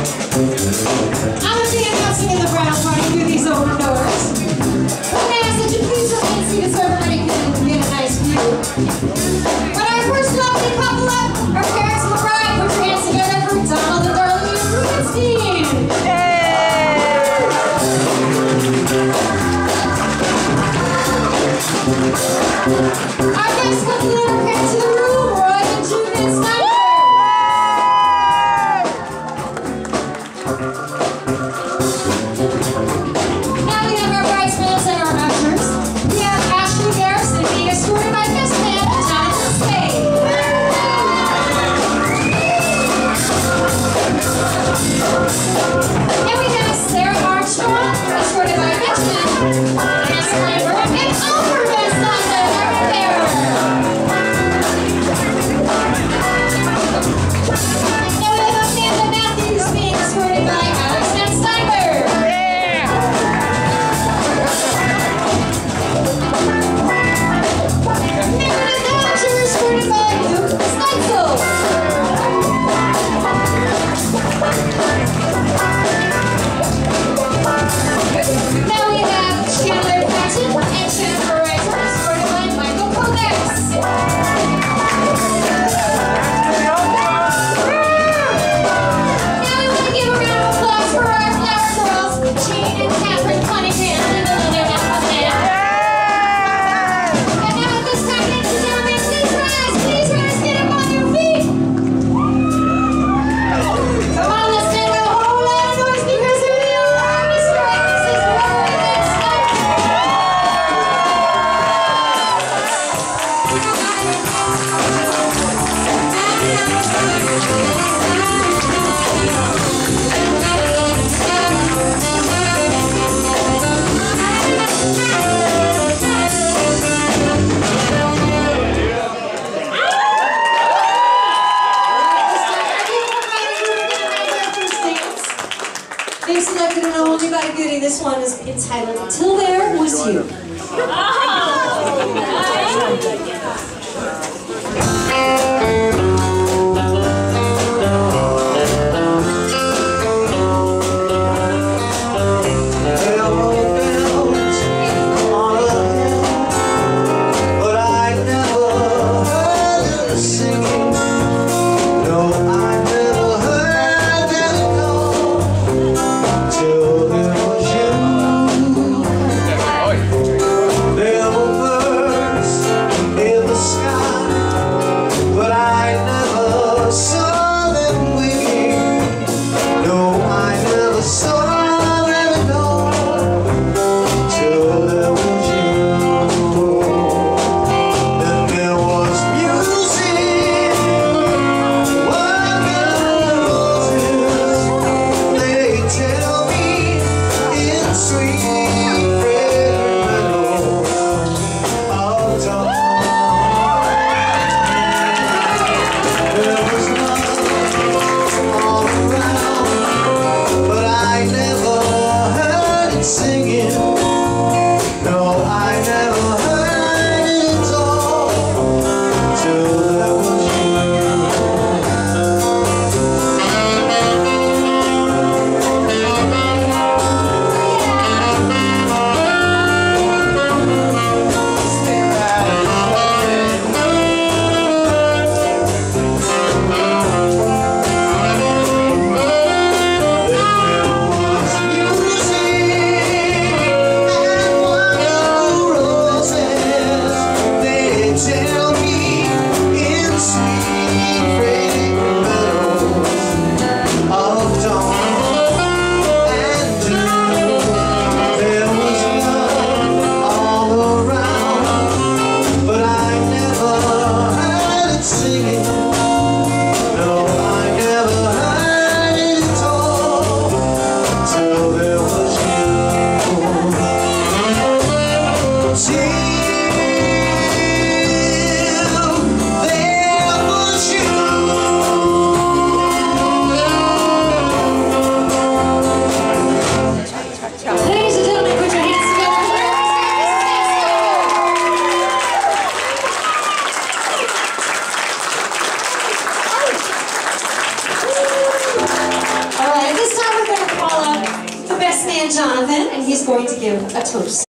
I'm going to be announcing in the brown party through these open doors. I'm going to ask that you please remain seated so everybody can get a nice view. But our first lovely couple up are parents of the bride. Put your hands together for Donald and Darlene Rubenstein. Our next couple that are parents of the room, Roy and Julian Snyder. Now we have our bridesmaids and our ushers. We have Ashley Garrison being escorted by best man Jonathan Spade. And we have Sarah Armstrong escorted by Richmond, Anna Steinberg, and Oliver Van Steinberg right there. And we have Amanda Matthews being escorted by Alex Van Steinberg. Meredith Hatcher escorted by Luke Steitzel. Now we have Chandler Patton and Jennifer Reiser escorted by Michael Kovacs. Now we want to give a round of applause for our flower girls, Jean and Catherine Cunningham and Olivia Appleman. And now at this time, ladies and gentlemen, please rise, get up on your feet. Come on, let's make a whole lot of noise because here they are, Mr. and Mrs. Roy Van Steinberg. They've selected an oldie but a goodie. This one is entitled Till There Was You. There were birds Jonathan, and he's going to give a toast.